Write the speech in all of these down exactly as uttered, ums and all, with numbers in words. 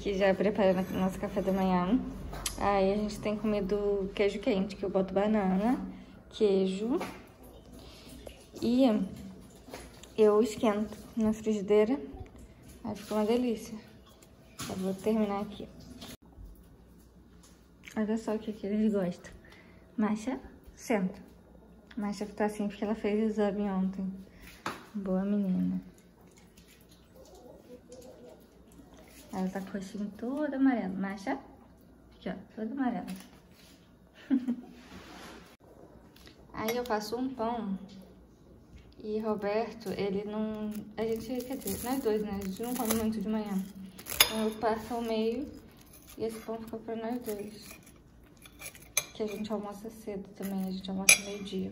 aqui já preparando o nosso café da manhã. Aí a gente tem comido queijo quente, que eu boto banana, queijo e eu esquento na frigideira. Aí fica uma delícia. Eu vou terminar aqui. Olha só o que, que eles gostam. Masha, senta. Masha tá assim porque ela fez exame ontem. Boa menina. Ela tá com o rostinho todo amarelo. Masha, aqui ó, todo amarelo. Aí eu faço um pão. E Roberto, ele não... A gente, quer dizer, nós dois, né? A gente não come muito de manhã. Então eu passo ao meio e esse pão fica pra nós dois. Que a gente almoça cedo também, a gente almoça meio-dia.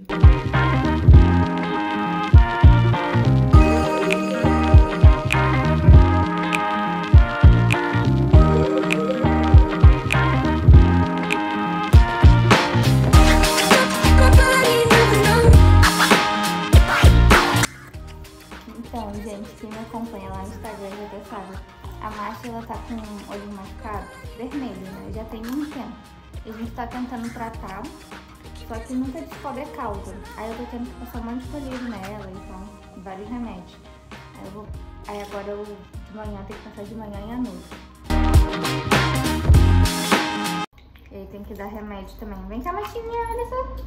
Então, gente, quem me acompanha lá no Instagram já até sabe. A Masha, ela tá com o olho machucado, vermelho, né? Já tem um tempo. A gente tá tentando tratar, só que nunca descobre a causa. Aí eu tô tendo que passar um monte de colírio nela, então, vários remédios. Aí, eu vou, aí agora eu, de manhã, tenho que passar de manhã e à noite. E aí tem que dar remédio também. Vem cá, Machinha, olha só.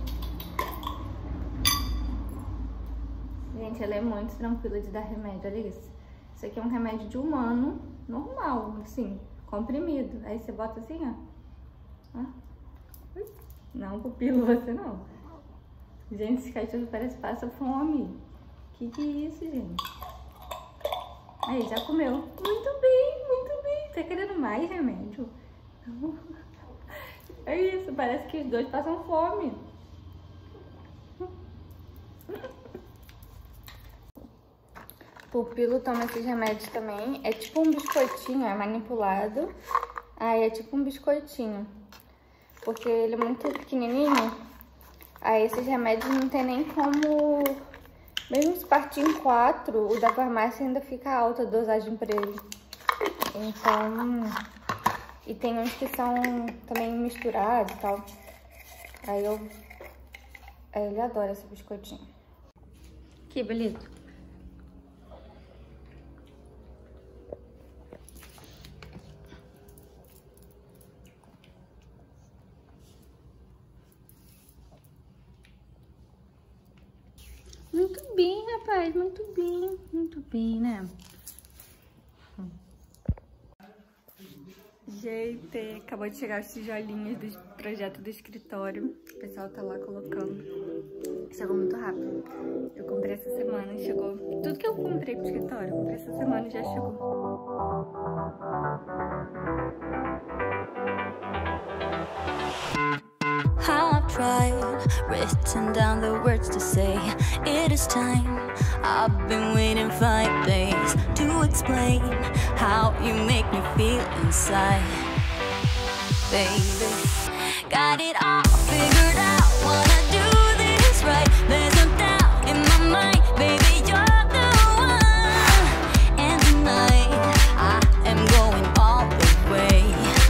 Gente, ela é muito tranquila de dar remédio, olha isso. Isso aqui é um remédio de humano, normal, assim, comprimido. Aí você bota assim, ó. ó. Não, pupilo você não. Gente, esse cachorro parece que passa fome. Que que é isso, gente? Aí, já comeu. Muito bem, muito bem. Tá querendo mais remédio? É isso, parece que os dois passam fome. Pupilo toma esses remédios também. É tipo um biscoitinho, é manipulado. Aí é tipo um biscoitinho. Porque ele é muito pequenininho. Aí esses remédios não tem nem como... Mesmo se partir em quatro, o da farmácia ainda fica alta a dosagem pra ele. Então... E tem uns que são também misturados e tal. Aí eu... Aí ele adora esse biscoitinho. Que beleza. Muito bem, rapaz, muito bem, muito bem, né? Gente, acabou de chegar os tijolinhos do projeto do escritório. O pessoal tá lá colocando. Chegou muito rápido. Eu comprei essa semana e chegou... Tudo que eu comprei pro escritório, eu comprei essa semana e já chegou. Written down the words to say it is time. I've been waiting five days to explain how you make me feel inside. Baby, got it all figured out. Wanna do this right. There's no doubt in my mind. Baby, you're the one. And tonight I am going all the way.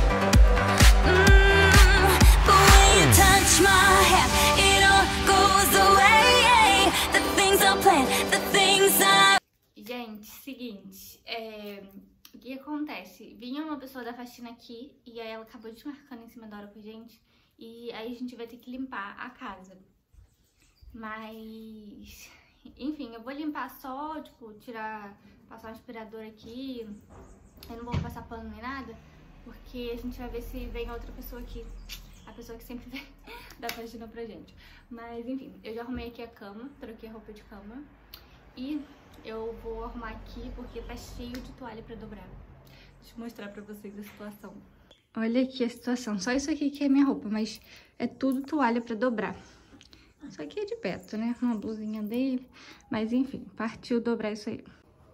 Mm, the way you touch my hand, it all goes away. The things I plan, the things I... Gente, seguinte, é... o que acontece? Vinha uma pessoa da faxina aqui e aí ela acabou desmarcando em cima da hora com a gente e aí a gente vai ter que limpar a casa. Mas, enfim, eu vou limpar só, tipo, tirar, passar um aspirador aqui. Eu não vou passar pano nem nada, porque a gente vai ver se vem outra pessoa aqui. A pessoa que sempre vem da faxina pra gente. Mas, enfim, eu já arrumei aqui a cama, troquei a roupa de cama e... eu vou arrumar aqui porque tá cheio de toalha pra dobrar. Deixa eu mostrar pra vocês a situação. Olha aqui a situação. Só isso aqui que é minha roupa, mas é tudo toalha pra dobrar. Isso aqui é de Beto, né? Uma blusinha dele. Mas enfim, partiu dobrar isso aí.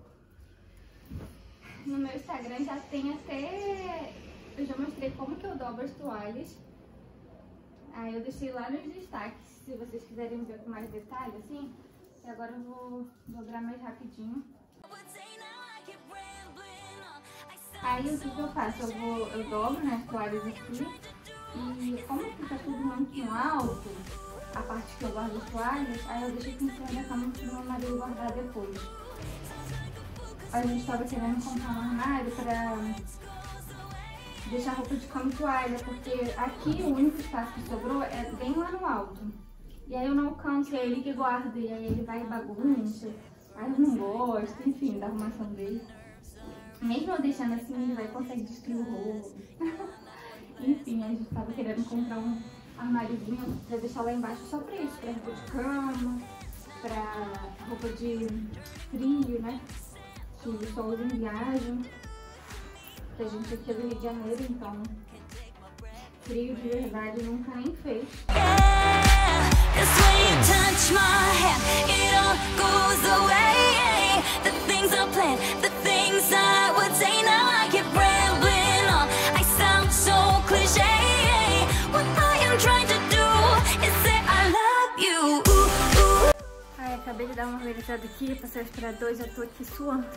No meu Instagram já tem até... eu já mostrei como que eu dobro as toalhas. Aí eu deixei lá nos destaques, se vocês quiserem ver com mais detalhe, assim. E agora eu vou dobrar mais rapidinho. Aí o que, que eu faço? Eu, vou, eu dobro, né, as toalhas aqui. E como fica tudo muito no alto, a parte que eu guardo as toalhas, aí eu deixo aqui em cima da cama pro meu marido guardar depois. A gente estava querendo comprar um armário pra deixar roupa de cama e toalha, porque aqui o único espaço que sobrou é bem lá no alto. E aí eu não alcanço, e é ele que guarda, e aí ele vai e bagunça. Aí eu não gosto, enfim, da arrumação dele. Mesmo eu deixando assim, ele vai e consegue destruir o rolo. Enfim, a gente tava querendo comprar um armáriozinho pra deixar lá embaixo só pra isso, pra roupa de cama, pra roupa de frio, né? Que o sol usa em viagem. Que a gente aqui é do Rio de Janeiro, então frio de verdade nunca nem fez. Yeah, this way you touch my hand, it all goes away. The things I planned, the things I would say, now I keep rambling on. I sound so cliché. What I am trying to do is say I love you. Ooh, ooh. Ai, acabei de dar uma organizada aqui, passei o aspirador, já tô aqui suando.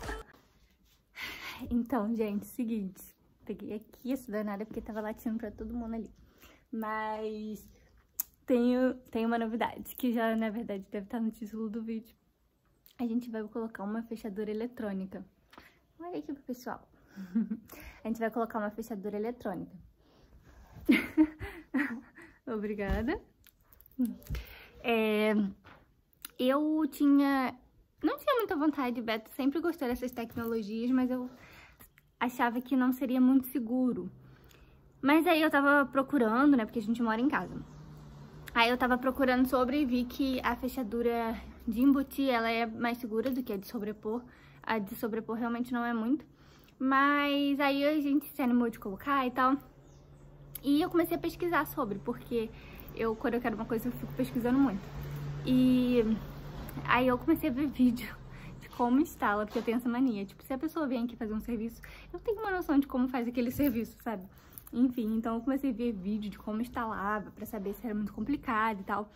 Então, gente, seguinte, peguei aqui essa danada porque tava latindo pra todo mundo ali. Mas tenho, tenho uma novidade, que já, na verdade, deve estar no título do vídeo. A gente vai colocar uma fechadura eletrônica. Olha aqui pro pessoal. A gente vai colocar uma fechadura eletrônica. Obrigada. É, eu tinha... Não tinha muita vontade, Beto sempre gostou dessas tecnologias, mas eu achava que não seria muito seguro. Mas aí eu tava procurando, né, porque a gente mora em casa. Aí eu tava procurando sobre e vi que a fechadura de embutir, ela é mais segura do que a de sobrepor. A de sobrepor realmente não é muito. Mas aí a gente se animou de colocar e tal. E eu comecei a pesquisar sobre, porque eu, quando eu quero uma coisa, eu fico pesquisando muito. E... aí eu comecei a ver vídeo de como instala, porque eu tenho essa mania. Tipo, se a pessoa vem aqui fazer um serviço, eu tenho uma noção de como faz aquele serviço, sabe? Enfim, então eu comecei a ver vídeo de como instalava, pra saber se era muito complicado e tal.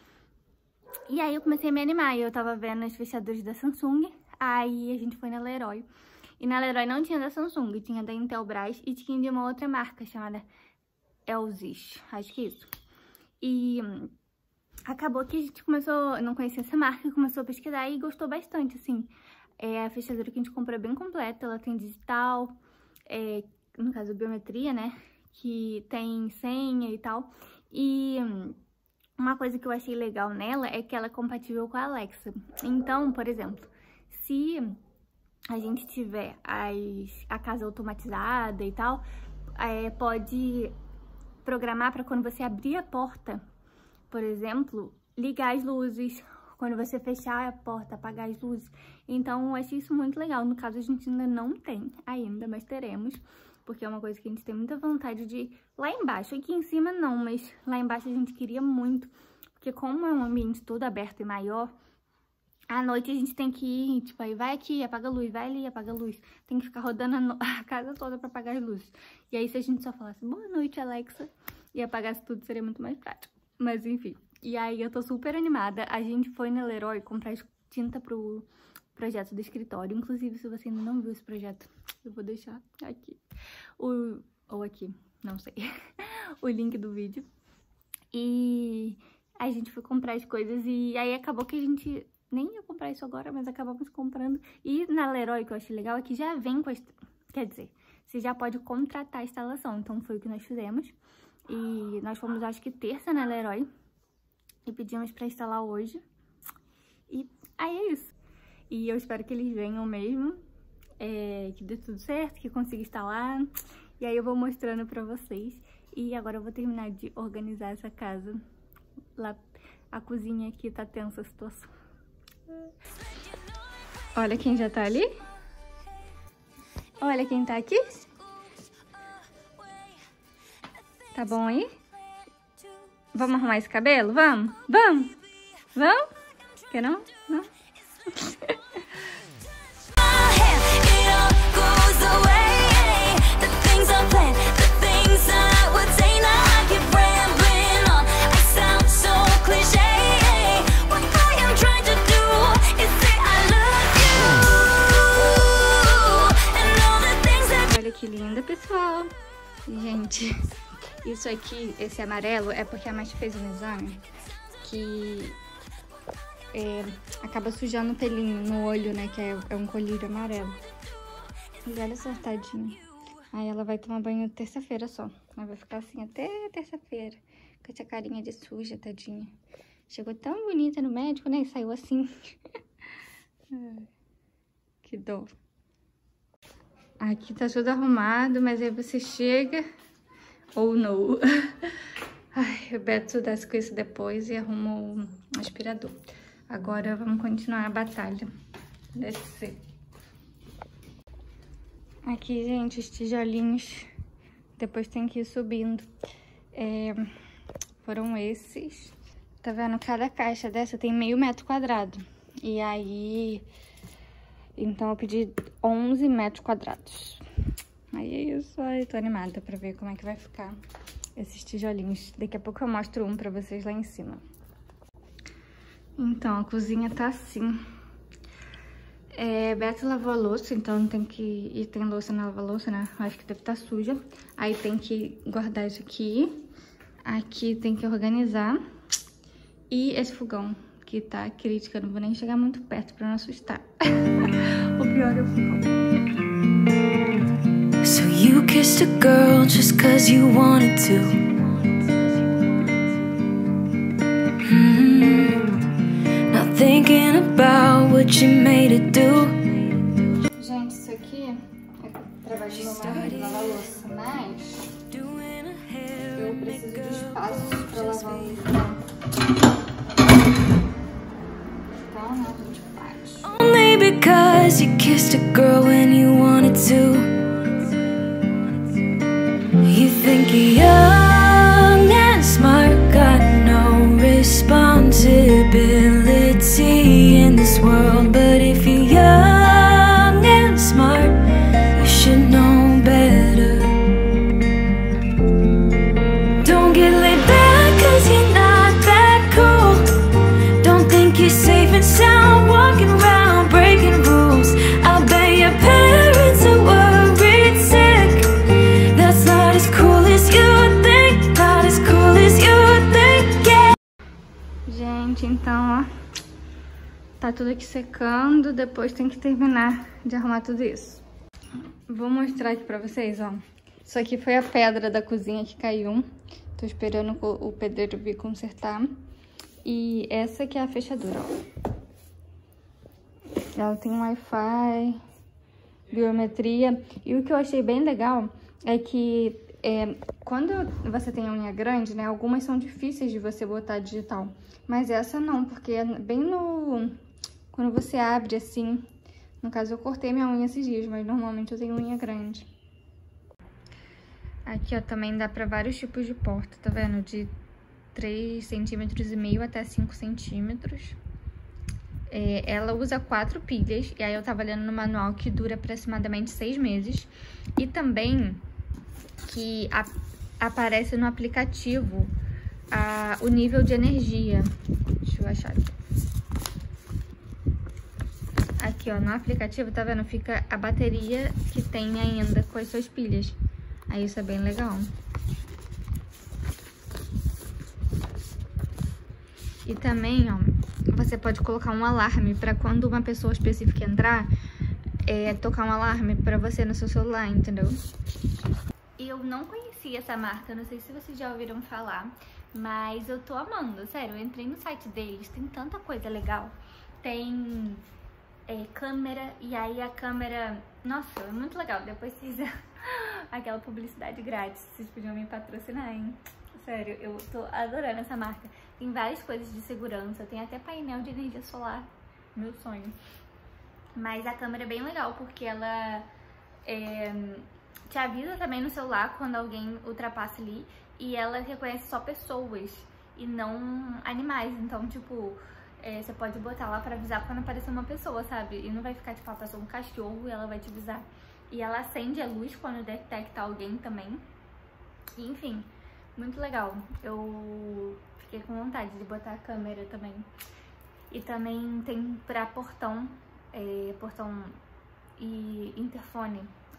E aí eu comecei a me animar, e eu tava vendo as fechaduras da Samsung, aí a gente foi na Leroy. E na Leroy não tinha da Samsung, tinha da Intelbras e tinha de uma outra marca chamada Elsys, acho que é isso. E... acabou que a gente começou, não conhecia essa marca, começou a pesquisar e gostou bastante, assim. É, a fechadura que a gente comprou é bem completa, ela tem digital, é, no caso biometria, né, que tem senha e tal. E uma coisa que eu achei legal nela é que ela é compatível com a Alexa. Então, por exemplo, se a gente tiver as, a casa automatizada e tal, é, pode programar para quando você abrir a porta, por exemplo, ligar as luzes, quando você fechar a porta, apagar as luzes. Então, eu achei isso muito legal. No caso, a gente ainda não tem ainda, mas teremos, porque é uma coisa que a gente tem muita vontade de ir lá embaixo. Aqui em cima não, mas lá embaixo a gente queria muito, porque como é um ambiente todo aberto e maior, à noite a gente tem que ir, tipo, aí vai aqui, apaga a luz, vai ali, apaga a luz. Tem que ficar rodando a, no... a casa toda pra apagar as luzes. E aí, se a gente só falasse, boa noite, Alexa, e apagasse tudo, seria muito mais prático. Mas enfim, e aí eu tô super animada. A gente foi na Leroy comprar tinta pro projeto do escritório. Inclusive, se você ainda não viu esse projeto, eu vou deixar aqui, o, ou aqui, não sei, o link do vídeo. E a gente foi comprar as coisas e aí acabou que a gente nem ia comprar isso agora, mas acabamos comprando. E na Leroy, que eu achei legal, é que já vem com a... quer dizer, você já pode contratar a instalação. Então foi o que nós fizemos. E nós fomos, acho que terça, na Leroy, e pedimos pra instalar hoje. E aí é isso. E eu espero que eles venham mesmo, é, que dê tudo certo, que consiga instalar. E aí eu vou mostrando pra vocês. E agora eu vou terminar de organizar essa casa. Lá, a cozinha aqui tá tensa a situação. Olha quem já tá ali. Olha quem tá aqui. Tá bom aí? Vamos arrumar esse cabelo? Vamos? Vamos? Vamos? Quer não? Não? Olha que Gente, isso aqui, esse amarelo, é porque a Mati fez um exame que é, acaba sujando o pelinho no olho, né? Que é, é um colírio amarelo. E olha só, tadinha. Aí ela vai tomar banho terça-feira só. Ela vai ficar assim até terça-feira. Com essa carinha de suja, tadinha. Chegou tão bonita no médico, né? E saiu assim. Que dó. Aqui tá tudo arrumado, mas aí você chega... Ou não. Ai, o Beto desce com isso depois e arruma o aspirador. Agora vamos continuar a batalha. Descer. Aqui, gente, os tijolinhos. Depois tem que ir subindo. É, foram esses. Tá vendo? Cada caixa dessa tem meio metro quadrado. E aí... Então eu pedi onze metros quadrados. Aí é isso. Ai, tô animada pra ver como é que vai ficar esses tijolinhos. Daqui a pouco eu mostro um pra vocês lá em cima. Então, a cozinha tá assim. É, Beto lavou a louça, então tem que... E tem louça na lava-louça, né? Acho que deve estar suja. Aí tem que guardar isso aqui. Aqui tem que organizar. E esse fogão, que tá crítico. Eu não vou nem chegar muito perto pra não assustar. O pior é o fogão. So you kissed a girl just cause you wanted to. Mm-hmm. Not thinking about what you made it do. Gente, isso aqui é trabalho do meu marido, lavar louça, mas eu preciso de espaço pra lavar o fogão. Então, né, a gente faz. Only because you kissed a girl when you wanted to. You think you're young and smart, got no responsibility in this world. But if you're young and smart, you should know better. Don't get laid back cause you're not that cool. Don't think you're safe and sound walking around breaking rules. I bet your parents are worried sick. That's not as cool as you think. Not as cool as you think, yeah. Gente, então, ó, tá tudo aqui secando, depois tem que terminar de arrumar tudo isso. Vou mostrar aqui pra vocês, ó. Isso aqui foi a pedra da cozinha que caiu. Tô esperando o pedreiro vir consertar. E essa aqui é a fechadura, ó. Ela tem Wi-Fi, biometria. E o que eu achei bem legal é que é, quando você tem a unha grande, né, algumas são difíceis de você botar digital. Mas essa não, porque é bem no... Quando você abre assim... No caso, eu cortei minha unha esses dias, mas normalmente eu tenho unha grande. Aqui, ó, também dá pra vários tipos de porta, tá vendo? De três centímetros e meio até cinco centímetros. É, ela usa quatro pilhas, e aí eu tava lendo no manual que dura aproximadamente seis meses. E também que a, aparece no aplicativo a, o nível de energia. Deixa eu achar aqui. Aqui, ó, no aplicativo, tá vendo? Fica a bateria que tem ainda com as suas pilhas. Aí isso é bem legal. E também, ó, você pode colocar um alarme pra quando uma pessoa específica entrar, é, tocar um alarme pra você no seu celular, entendeu? Eu não conhecia essa marca, não sei se vocês já ouviram falar, mas eu tô amando, sério. Eu entrei no site deles, tem tanta coisa legal. Tem é, câmera, e aí a câmera... Nossa, é muito legal. Depois vocês... Aquela publicidade grátis, vocês podiam me patrocinar, hein? Sério, eu tô adorando essa marca. Tem várias coisas de segurança, tem até painel de energia solar. Meu sonho. Mas a câmera é bem legal, porque ela é, te avisa também no celular quando alguém ultrapassa ali. E ela reconhece só pessoas e não animais. Então, tipo, é, você pode botar lá pra avisar quando aparecer uma pessoa, sabe? E não vai ficar, tipo, ah, passou um cachorro e ela vai te avisar. E ela acende a luz quando detecta alguém também. E, enfim, muito legal. Eu fiquei com vontade de botar a câmera também. E também tem pra portão, é, portão e interfone.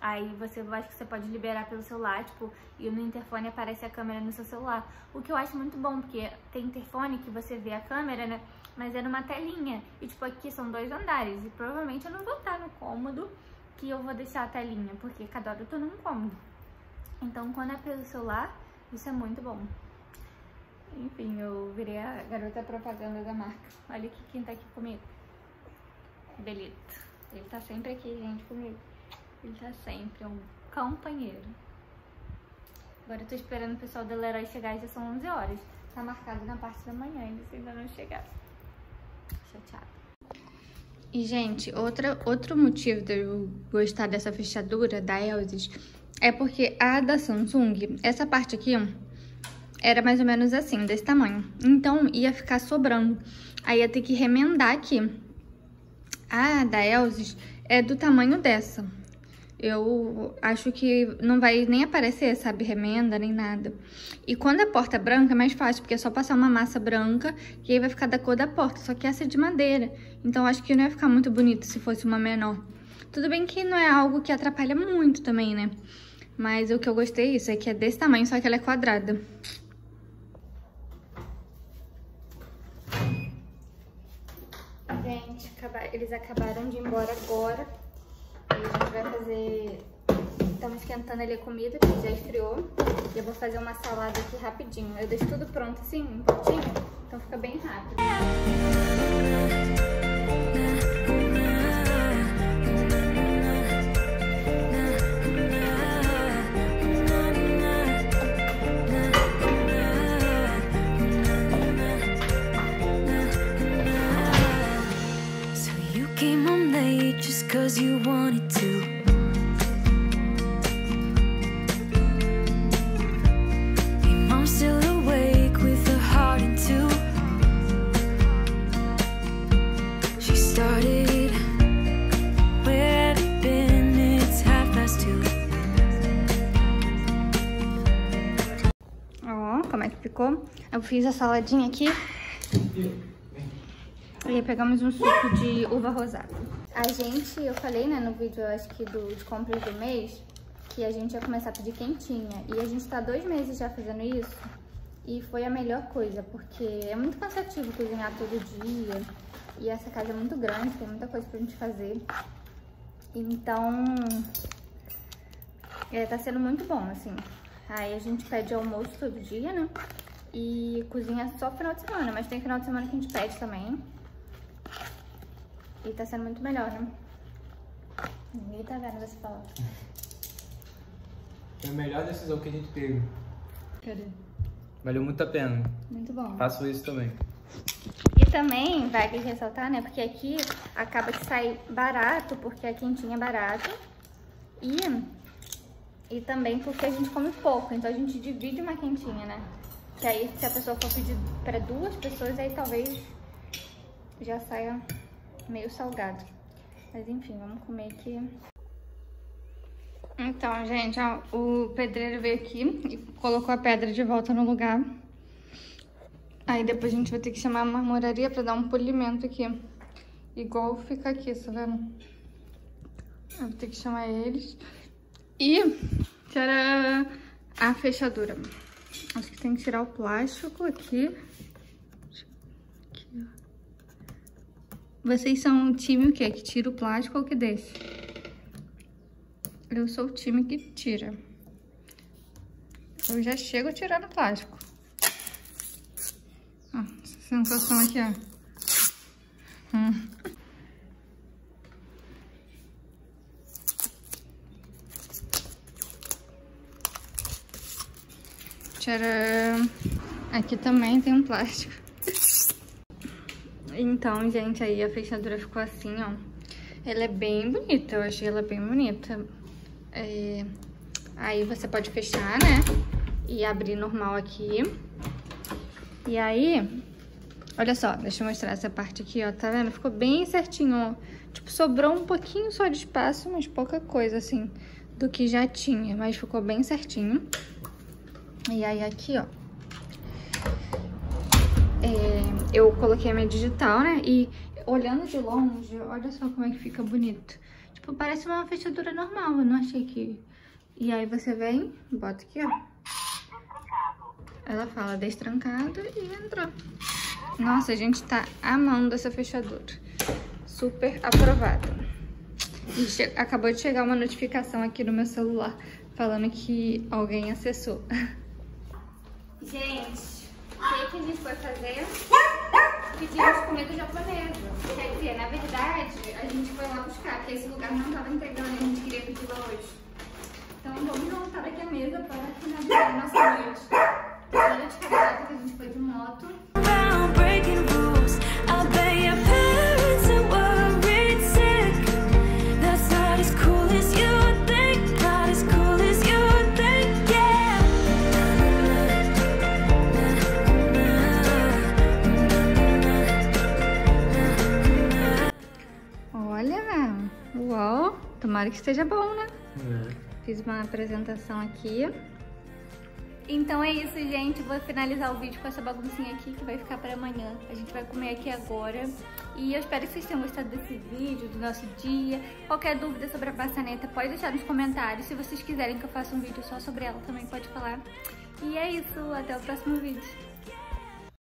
Aí você, eu acho que você pode liberar pelo celular, tipo, e no interfone aparece a câmera no seu celular. O que eu acho muito bom, porque tem interfone que você vê a câmera, né? Mas é numa telinha. E tipo, aqui são dois andares. E provavelmente eu não vou estar no cômodo que eu vou deixar a telinha, porque cada hora eu tô num cômodo. Então, quando é pelo celular, isso é muito bom. Enfim, eu virei a garota propaganda da marca. Olha aqui quem tá aqui comigo. Belito. Ele tá sempre aqui, gente, comigo. Ele tá sempre, é um companheiro. Agora eu tô esperando o pessoal do Leroy chegar, já são onze horas. Tá marcado na parte da manhã, eles ainda não chegaram. Chateada. E, gente, outra, outro motivo de eu gostar dessa fechadura da Elzys é porque a da Samsung, essa parte aqui, ó, era mais ou menos assim, desse tamanho. Então, ia ficar sobrando. Aí ia ter que remendar aqui. A da Elzys é do tamanho dessa. Eu acho que não vai nem aparecer, sabe, remenda, nem nada. E quando a porta é branca é mais fácil, porque é só passar uma massa branca e aí vai ficar da cor da porta. Só que essa é de madeira. Então, acho que não ia ficar muito bonito se fosse uma menor. Tudo bem que não é algo que atrapalha muito também, né? Mas o que eu gostei é isso, é que é desse tamanho, só que ela é quadrada. Gente, eles acabaram de ir embora agora. E a gente vai fazer... Estamos esquentando ali a comida, que já esfriou. E eu vou fazer uma salada aqui rapidinho. Eu deixo tudo pronto assim, um pouquinho, então fica bem rápido. Cause you wanted to. Your mom's still awake with her heart in two. She started, where have you been? It's half past two. Ó, como é que ficou? Eu fiz a saladinha aqui. E aí pegamos um suco de uva rosada. A gente, eu falei, né, no vídeo, acho que do, de compras do mês, que a gente ia começar a pedir quentinha. E a gente tá dois meses já fazendo isso. E foi a melhor coisa, porque é muito cansativo cozinhar todo dia. E essa casa é muito grande, tem muita coisa pra gente fazer. Então, é, tá sendo muito bom, assim. Aí a gente pede almoço todo dia, né? E cozinha só final de semana, mas tem final de semana que a gente pede também. E tá sendo muito melhor, né? Ninguém tá vendo você falar. Foi a melhor decisão que a gente teve. Cadê? Valeu muito a pena. Muito bom. Faço isso também. E também, vai que ressaltar, né? Porque aqui acaba que sai barato, porque a quentinha é barato. E, e também porque a gente come pouco, então a gente divide uma quentinha, né? Que aí, se a pessoa for pedir pra duas pessoas, aí talvez já saia meio salgado. Mas enfim, vamos comer aqui. Então, gente, ó, o pedreiro veio aqui e colocou a pedra de volta no lugar. Aí depois a gente vai ter que chamar a marmoraria pra dar um polimento aqui. Igual fica aqui, tá vendo? Eu vou ter que chamar eles. E tirar a fechadura. Acho que tem que tirar o plástico aqui. Aqui, ó. Vocês são o time o quê? Que tira o plástico ou que deixa? Eu sou o time que tira. Eu já chego tirando o plástico. Ó, essa sensação aqui, ó. Hum. Tcharam! Aqui também tem um plástico. Então, gente, aí a fechadura ficou assim, ó. Ela é bem bonita, eu achei ela bem bonita. É... Aí você pode fechar, né? E abrir normal aqui. E aí, olha só, deixa eu mostrar essa parte aqui, ó. Tá vendo? Ficou bem certinho, ó. Tipo, sobrou um pouquinho só de espaço, mas pouca coisa, assim, do que já tinha. Mas ficou bem certinho. E aí aqui, ó. É, eu coloquei a minha digital, né? E olhando de longe, olha só como é que fica bonito. Tipo, parece uma fechadura normal, eu não achei que... E aí você vem, bota aqui, ó. Ela fala destrancado e entrou. Nossa, a gente tá amando essa fechadura. Super aprovada. E acabou de chegar uma notificação aqui no meu celular falando que alguém acessou. Gente, o que, que a gente foi fazer? Pedimos comida japonesa. Quer dizer, na verdade, a gente foi lá buscar, porque esse lugar não tava entregando e a gente queria pedir hoje. Então vamos montar aqui a mesa para finalizar a nossa noite. Olha de carioca que a gente foi de moto. Around breaking rules, I bet your parents are worried sick. That's not as cool as you think, not as cool as you think, yeah. Olha, uau, tomara que esteja bom, né? É. Fiz uma apresentação aqui. Então é isso, gente. Vou finalizar o vídeo com essa baguncinha aqui que vai ficar para amanhã. A gente vai comer aqui agora. E eu espero que vocês tenham gostado desse vídeo, do nosso dia. Qualquer dúvida sobre a maçaneta, pode deixar nos comentários. Se vocês quiserem que eu faça um vídeo só sobre ela, também pode falar. E é isso. Até o próximo vídeo.